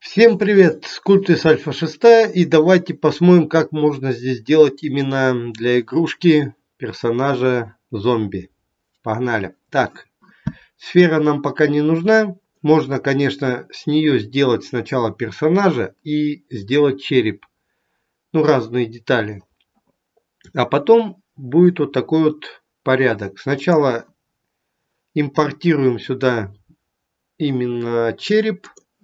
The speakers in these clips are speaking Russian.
Всем привет! Скульптис Альфа 6, и давайте посмотрим, как можно здесь сделать именно для игрушки персонажа зомби. Погнали! Так, сфера нам пока не нужна. Можно, конечно, с нее сделать сначала персонажа и сделать череп. Ну, разные детали. А потом будет вот такой вот порядок. Сначала импортируем сюда именно череп,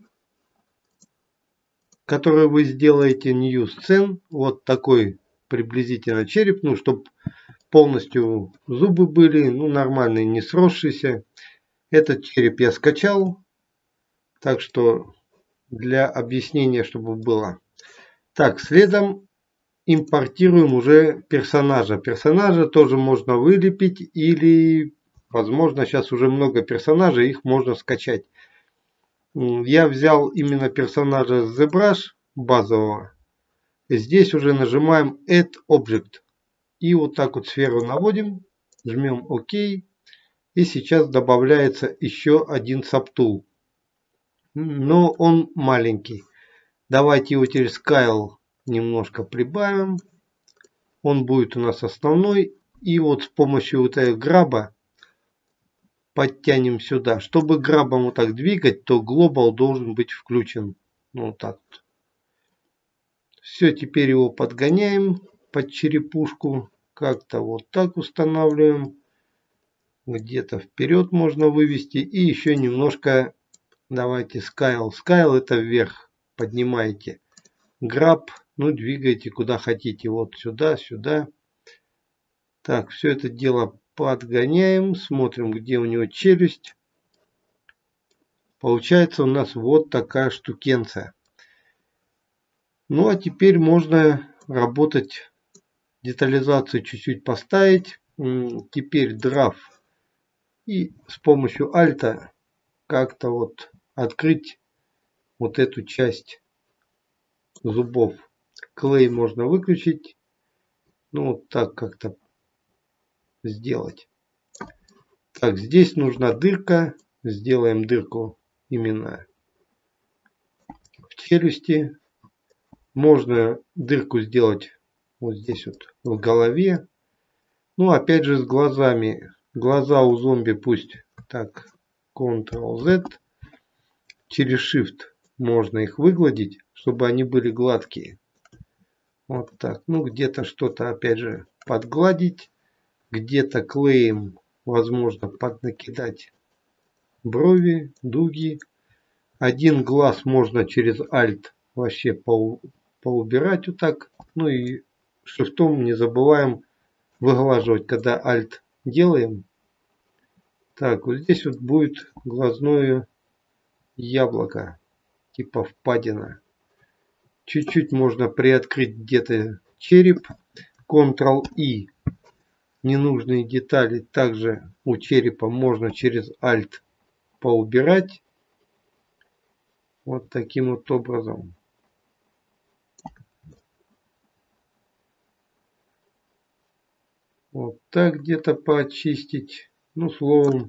который вы сделаете new scene. Вот такой приблизительно череп, ну, чтобы полностью зубы были, ну, нормальные, не сросшиеся. Этот череп я скачал, так что для объяснения, чтобы было. Так, следом импортируем уже персонажа. Персонажа тоже можно вылепить или, возможно, сейчас уже много персонажей, их можно скачать. Я взял именно персонажа ZBrush базового. Здесь уже нажимаем Add Object. И вот так вот сферу наводим. Жмем ОК. И сейчас добавляется еще один сабтул. Но он маленький. Давайте его теперь Scale немножко прибавим. Он будет у нас основной. И вот с помощью вот этого граба подтянем сюда. Чтобы грабом вот так двигать, то Global должен быть включен. Ну, вот так вот. Все, теперь его подгоняем под черепушку. Как-то вот так устанавливаем. Где-то вперед можно вывести. И еще немножко давайте Scale. Scale это вверх. Поднимаете. Граб. Ну, двигаете куда хотите. Вот сюда, сюда. Так, все это дело подгоняем. Смотрим, где у него челюсть. Получается у нас вот такая штукенция. Ну, а теперь можно работать. Детализацию чуть-чуть поставить. Теперь Draft. И с помощью альта как-то вот открыть вот эту часть зубов. Клей можно выключить. Ну, вот так как-то сделать. Так, здесь нужна дырка. Сделаем дырку именно в челюсти. Можно дырку сделать вот здесь вот в голове. Ну, опять же с глазами. Глаза у зомби пусть так. Ctrl-Z. Через Shift можно их выгладить, чтобы они были гладкие. Вот так. Ну, где-то что-то, опять же, подгладить. Где-то клеем, возможно, поднакидать брови, дуги. Один глаз можно через Alt вообще поубирать вот так. Ну и шрифтом не забываем выглаживать, когда Alt делаем. Так, вот здесь вот будет глазное яблоко, типа впадина. Чуть-чуть можно приоткрыть где-то череп. Ctrl-I. Ненужные детали также у черепа можно через Alt поубирать. Вот таким вот образом. Вот так где-то поочистить. Ну, словом,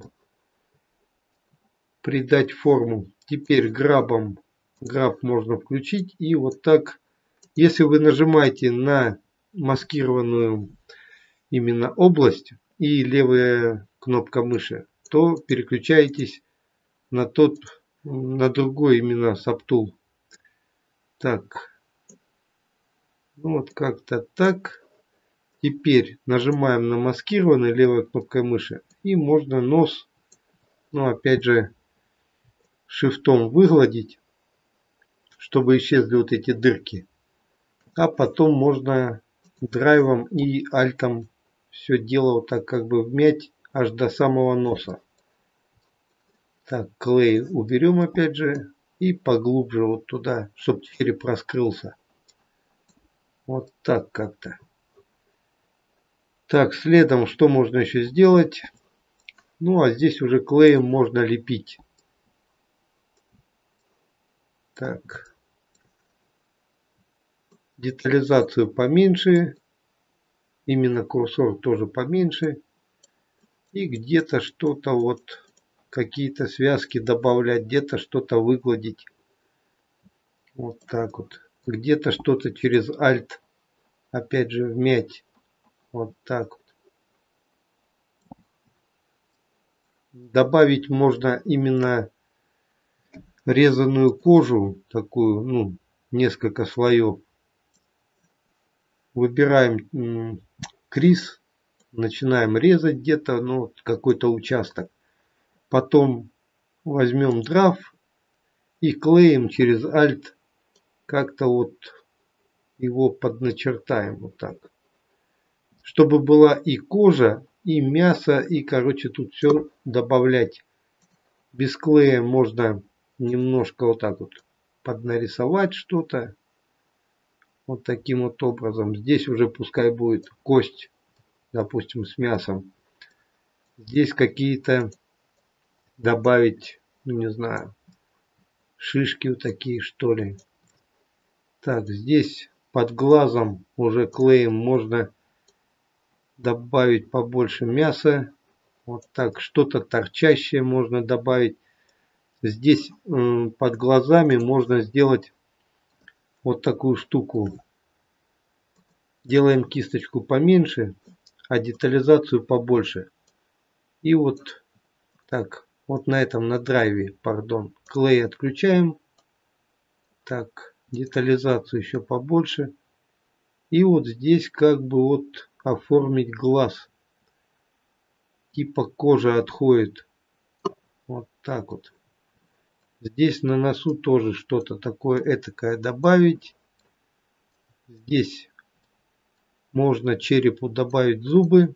придать форму. Теперь грабом. Граб можно включить. И вот так. Если вы нажимаете на маскированную именно область и левая кнопка мыши, то переключаетесь на другой именно сабтул. Так. Ну, вот как-то так. Теперь нажимаем на маскированный левой кнопкой мыши. И можно нос, ну, опять же, шифтом выгладить, чтобы исчезли вот эти дырки. А потом можно драйвом и альтом все дело вот так как бы вмять аж до самого носа. Так, клей уберем опять же и поглубже вот туда, чтобы череп раскрылся. Вот так как-то. Так, следом что можно еще сделать? Ну, а здесь уже клеем можно лепить. Так. Детализацию поменьше. Именно курсор тоже поменьше. И где-то что-то вот, какие-то связки добавлять, где-то что-то выгладить. Вот так вот. Где-то что-то через Alt опять же вмять. Вот так вот. Добавить можно именно резаную кожу, такую, ну, несколько слоев. Выбираем криз, начинаем резать где-то, ну, какой-то участок. Потом возьмем драф и клеем через Alt, как-то вот его подначертаем вот так. Чтобы была и кожа, и мясо, и, короче, тут все добавлять. Без клея можно немножко вот так вот поднарисовать что-то. Вот таким вот образом. Здесь уже пускай будет кость, допустим, с мясом. Здесь какие-то добавить, ну не знаю, шишки вот такие что ли. Так, здесь под глазом уже клеем можно добавить побольше мяса. Вот так, что-то торчащее можно добавить. Здесь под глазами можно сделать вот такую штуку. Делаем кисточку поменьше, а детализацию побольше. И вот так, вот на этом, на драйве, пардон, клей отключаем. Так, детализацию еще побольше. И вот здесь как бы вот оформить глаз. Типа кожа отходит. Вот так вот. Здесь на носу тоже что-то такое этакое добавить. Здесь можно черепу добавить зубы.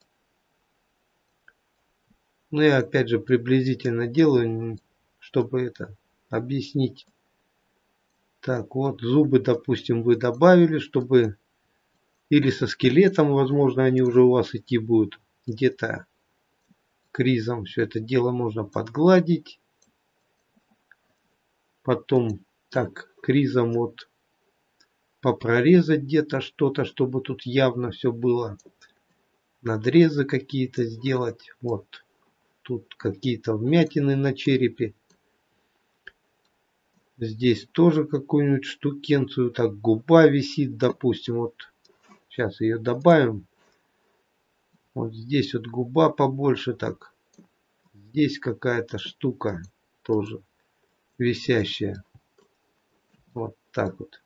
Ну я опять же приблизительно делаю, чтобы это объяснить. Так, вот зубы, допустим, вы добавили, чтобы или со скелетом, возможно, они уже у вас идти будут. Где-то кризом все это дело можно подгладить. Потом так кризом вот попрорезать где-то что-то, чтобы тут явно все было. Надрезы какие-то сделать. Вот тут какие-то вмятины на черепе. Здесь тоже какую-нибудь штукенцию. Так губа висит, допустим. Вот сейчас ее добавим. Вот здесь вот губа побольше так. Здесь какая-то штука тоже висящая. Вот так вот.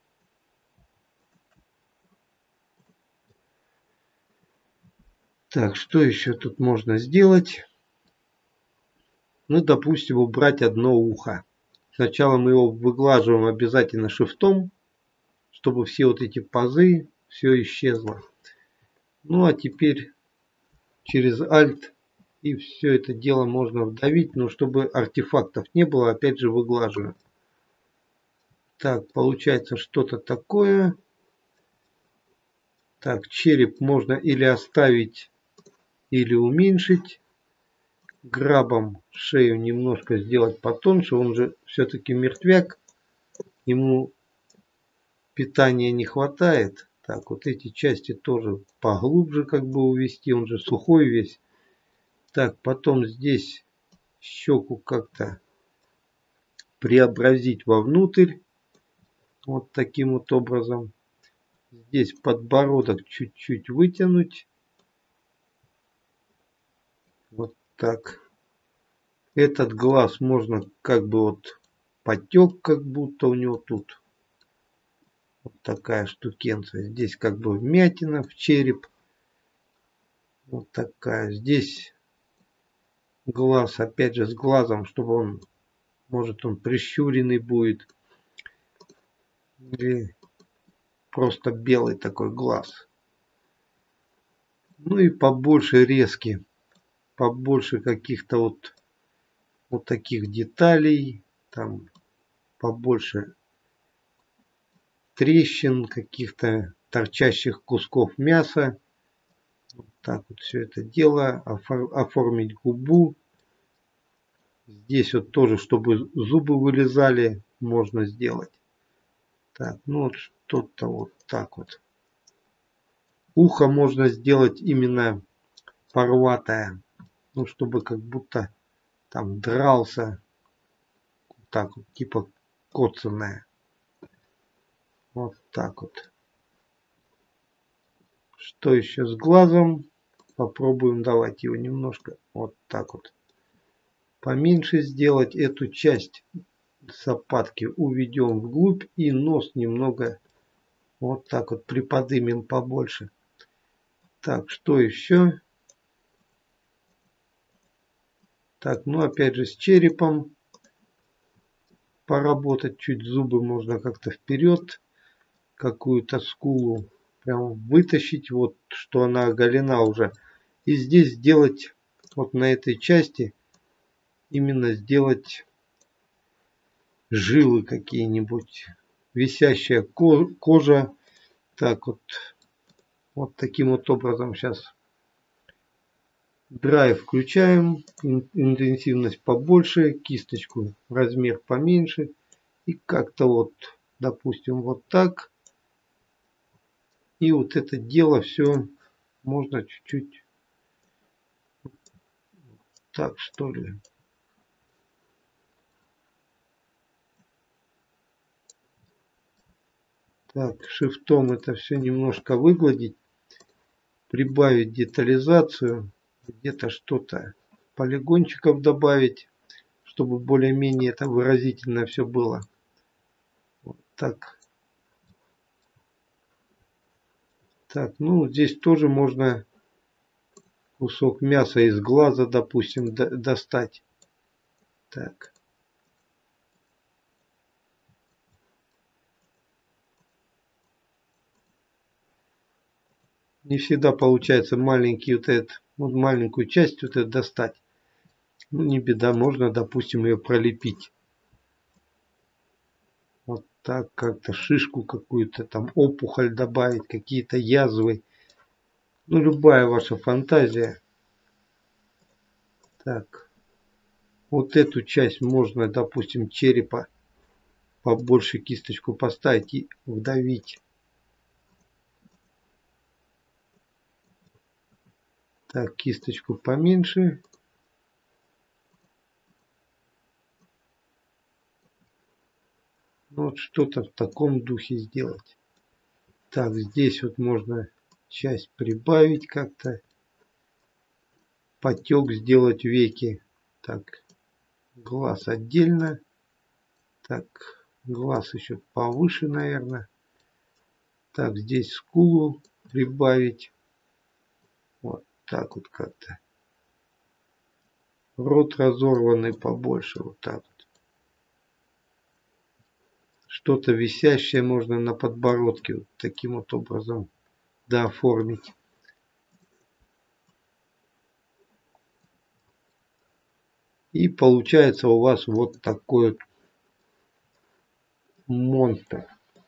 Так, что еще тут можно сделать? Ну, допустим, убрать одно ухо. Сначала мы его выглаживаем обязательно шрифтом, чтобы все вот эти пазы, все исчезло. Ну, а теперь через Alt и все это дело можно вдавить, но чтобы артефактов не было, опять же выглаживаем. Так, получается что-то такое. Так, череп можно или оставить, или уменьшить. Грабом шею немножко сделать потоньше. Он же все-таки мертвяк. Ему питания не хватает. Так, вот эти части тоже поглубже как бы увести. Он же сухой весь. Так, потом здесь щеку как-то преобразить вовнутрь. Вот таким вот образом. Здесь подбородок чуть-чуть вытянуть. Вот так. Этот глаз можно как бы вот потек, как будто у него тут. Вот такая штукенция. Здесь как бы вмятина в череп. Вот такая. Здесь глаз, опять же, с глазом, чтобы он, может, он прищуренный будет. Или просто белый такой глаз. Ну и побольше резки. Побольше каких-то вот таких деталей. Там побольше трещин, каких-то торчащих кусков мяса. Вот так вот все это дело. Оформить губу. Здесь вот тоже, чтобы зубы вылезали, можно сделать. Так, ну вот что-то вот так вот. Ухо можно сделать именно порватое. Ну, чтобы как будто там дрался. Вот так вот, типа коцанное. Вот так вот. Что еще с глазом? Попробуем давать его немножко вот так вот поменьше сделать. Эту часть сапатки уведем вглубь и нос немного вот так вот приподнимем побольше. Так, что еще? Так, ну опять же с черепом поработать. Чуть зубы можно как-то вперед. Какую-то скулу прям вытащить. Вот что она оголена уже. И здесь сделать вот на этой части именно сделать жилы какие-нибудь. Висящая кожа. Так вот. Вот таким вот образом сейчас драйв включаем. Интенсивность побольше. Кисточку размер поменьше. И как-то вот, допустим, вот так. И вот это дело все можно чуть-чуть так, что ли. Так, шифтом это все немножко выгладить. Прибавить детализацию. Где-то что-то полигончиков добавить, чтобы более-менее это выразительно все было. Вот так. Так, ну здесь тоже можно кусок мяса из глаза, допустим, достать. Так. Не всегда получается маленький вот этот, вот маленькую часть вот эту достать. Ну не беда, можно, допустим, ее пролепить. Вот так как-то шишку какую-то там, опухоль добавить, какие-то язвы. Ну любая ваша фантазия. Так. Вот эту часть можно, допустим, черепа побольше кисточку поставить и вдавить. Так, кисточку поменьше. Вот что-то в таком духе сделать. Так, здесь вот можно часть прибавить как-то. Потек сделать веки. Так, глаз отдельно. Так, глаз еще повыше, наверное. Так, здесь скулу прибавить. Вот так вот как-то. Рот разорванный побольше. Вот так вот. Что-то висящее можно на подбородке. Вот таким вот образом дооформить. И получается у вас вот такой вот монстр.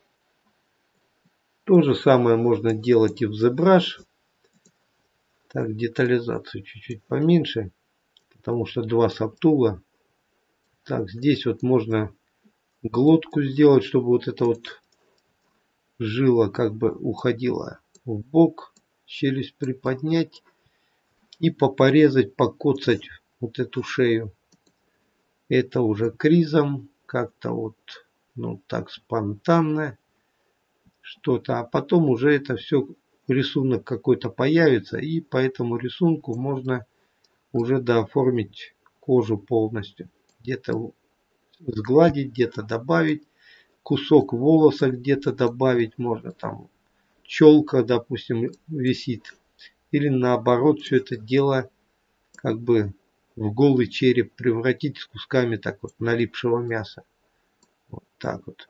То же самое можно делать и в ZBrush. Так, детализацию чуть-чуть поменьше. Потому что два сабтула. Так, здесь вот можно глотку сделать, чтобы вот это вот жила как бы уходила в бок. Челюсть приподнять. И попорезать, покоцать вот эту шею. Это уже кризом. Как-то вот, ну так спонтанно. Что-то. А потом уже это все, рисунок какой-то появится. И по этому рисунку можно уже дооформить кожу полностью. Где-то сгладить, где-то добавить. Кусок волоса где-то добавить можно. Там челка, допустим, висит. Или наоборот все это дело как бы в голый череп превратить с кусками так вот налипшего мяса. Вот так вот.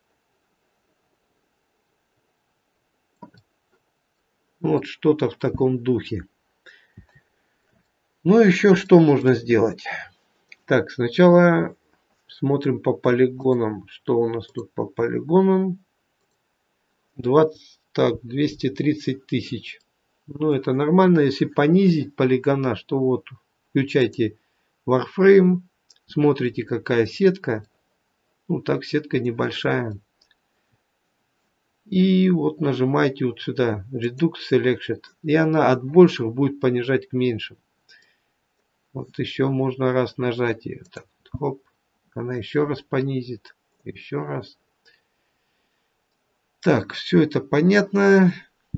Вот что-то в таком духе. Ну еще что можно сделать? Так, сначала смотрим по полигонам. Что у нас тут по полигонам? 230 тысяч. Ну это нормально. Если понизить полигонаж, то вот включайте Warframe. Смотрите какая сетка. Ну так сетка небольшая. И вот нажимаете вот сюда Redux Selection. И она от больших будет понижать к меньшим. Вот еще можно раз нажать ее. Так, хоп. Она еще раз понизит. Еще раз. Так, все это понятно.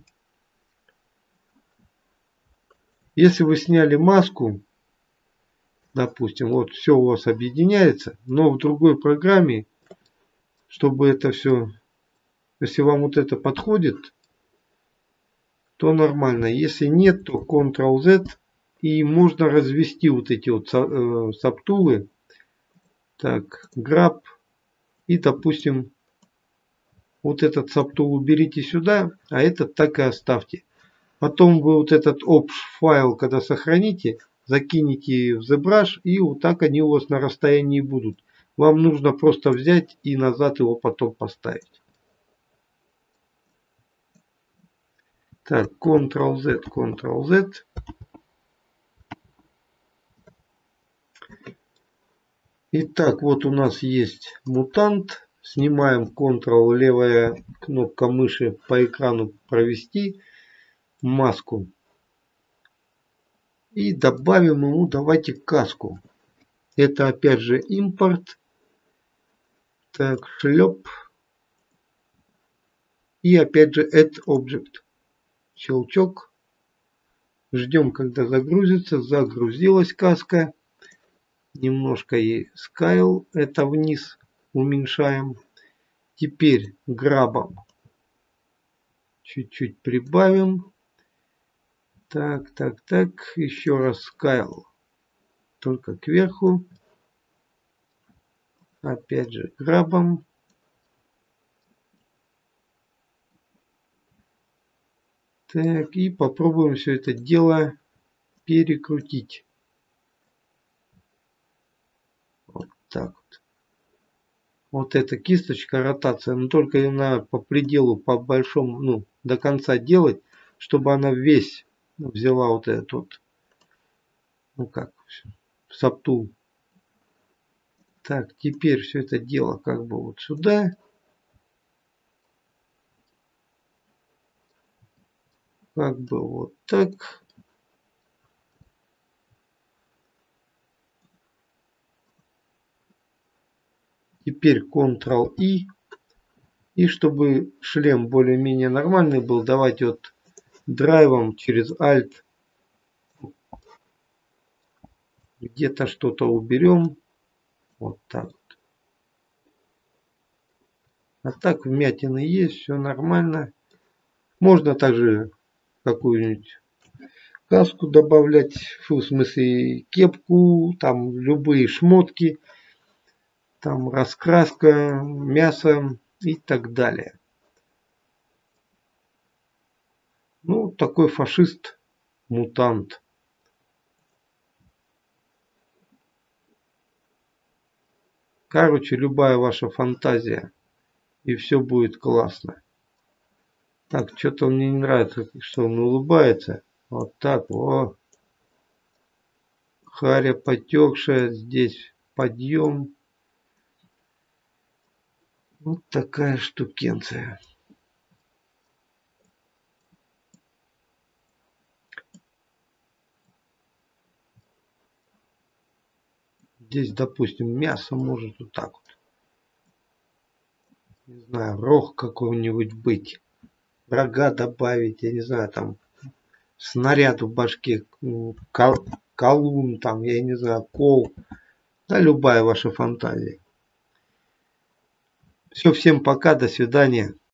Если вы сняли маску, допустим, вот все у вас объединяется, но в другой программе, чтобы это все, если вам вот это подходит, то нормально. Если нет, то Ctrl-Z, и можно развести вот эти вот сабтулы. Так, Grab, и, допустим, вот этот сабтул уберите сюда, а этот так и оставьте. Потом вы вот этот OPS файл, когда сохраните, закинете в ZBrush, и вот так они у вас на расстоянии будут. Вам нужно просто взять и назад его потом поставить. Так, Ctrl-Z, Ctrl-Z. Итак, вот у нас есть мутант. Снимаем Ctrl, левая кнопка мыши по экрану провести маску. И добавим ему, давайте, каску. Это опять же импорт. Так, шлеп. И опять же add object. Щелчок. Ждем, когда загрузится. Загрузилась каска. Немножко и scale. Это вниз уменьшаем. Теперь грабом. Чуть-чуть прибавим. Так, так, так. Еще раз scale. Только кверху. Опять же грабом. Так, и попробуем все это дело перекрутить. Вот так вот. Вот эта кисточка, ротация, но только ее надо по пределу, по большому, ну, до конца делать, чтобы она весь взяла вот этот вот, ну как, сабтул. Так, теперь все это дело как бы вот сюда. Как бы вот так. Теперь Ctrl-I. И чтобы шлем более-менее нормальный был, давайте вот драйвом через Alt где-то что-то уберем. Вот так вот. А так вмятины есть, все нормально. Можно также какую-нибудь каску добавлять, в смысле кепку, там любые шмотки, там раскраска, мясо и так далее. Ну, такой фашист-мутант. Короче, любая ваша фантазия, и все будет классно. Так, что-то мне не нравится, что он улыбается. Вот так, вот. Харя потекшая, здесь подъем. Вот такая штукенция. Здесь, допустим, мясо может вот так вот. Не знаю, рог какой-нибудь быть. Рога добавить, я не знаю, там снаряд в башке, колун, там, я не знаю, кол. Да, любая ваша фантазия. Все, всем пока, до свидания.